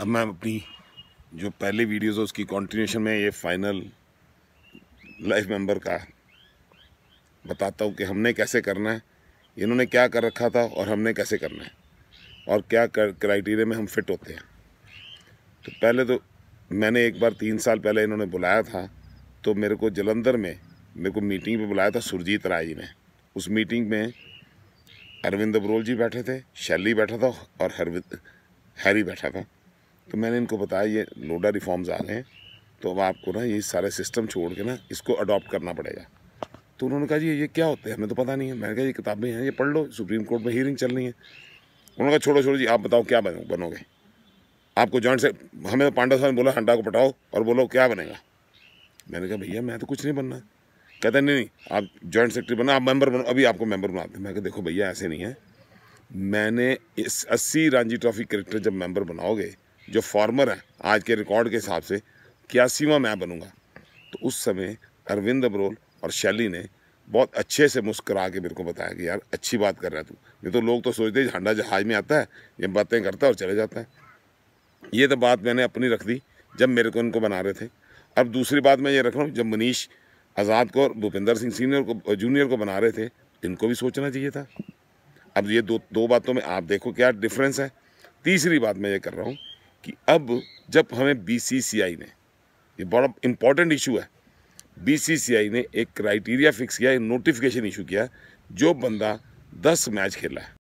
अब मैं अपनी जो पहले वीडियोज़ है उसकी कंटिन्यूशन में ये फाइनल लाइफ मेंबर का बताता हूँ कि हमने कैसे करना है, इन्होंने क्या कर रखा था और हमने कैसे करना है और क्या क्राइटेरिया में हम फिट होते हैं। तो पहले तो मैंने एक बार 3 साल पहले इन्होंने बुलाया था, तो मेरे को जलंधर में मेरे को मीटिंग पे बुलाया था सुरजीत राय जी ने। उस मीटिंग में अरविंद अब्रोल जी बैठे थे, शैली बैठा था और हैरी बैठा था। तो मैंने इनको बताया ये लोडा रिफॉर्म्स आ गए हैं, तो अब आपको ना ये सारे सिस्टम छोड़ के ना इसको अडॉप्ट करना पड़ेगा। तो उन्होंने कहा जी ये क्या होता है, हमें तो पता नहीं है। मैंने कहा ये किताबें हैं, ये पढ़ लो, सुप्रीम कोर्ट में हियरिंग चल रही है। उन्होंने कहा छोड़ो छोड़ो जी, आप बताओ क्या बनोगे। आपको जॉइंट से हमें तो पांडा साहब ने बोला हंडा को पटाओ और बोलो क्या बनेगा। मैंने कहा भैया मैं तो कुछ नहीं बनना। कहते नहीं नहीं आप जॉइंट सेक्रेटरी बना, आप मेंबर बनो, अभी आपको मेंबर बनाते हैं। मैं कहा देखो भैया ऐसे नहीं है, मैंने इस 80 रणजी ट्रॉफी क्रिकेटर जब मेंबर बनाओगे, जो फॉर्मर है आज के रिकॉर्ड के हिसाब से 81वां मैं बनूंगा। तो उस समय अरविंद अब्रोल और शैली ने बहुत अच्छे से मुस्कुरा के मेरे को बताया कि यार अच्छी बात कर रहा है तू, नहीं तो लोग तो सोचते हैं झंडा जहाज में आता है, ये बातें करता है और चले जाता है। ये तो बात मैंने अपनी रख दी जब मेरे को इनको बना रहे थे। अब दूसरी बात मैं ये रख रहा हूँ, जब मनीष आज़ाद को और भूपिंदर सिंह सीनियर को जूनियर को बना रहे थे, इनको भी सोचना चाहिए था। अब ये दो बातों में आप देखो क्या डिफरेंस है। तीसरी बात मैं ये कर रहा हूँ कि अब जब हमें बीसीसीआई ने, ये बड़ा इंपॉर्टेंट इशू है, बीसीसीआई ने एक क्राइटेरिया फिक्स किया, एक नोटिफिकेशन इशू किया, जो बंदा 10 मैच खेला है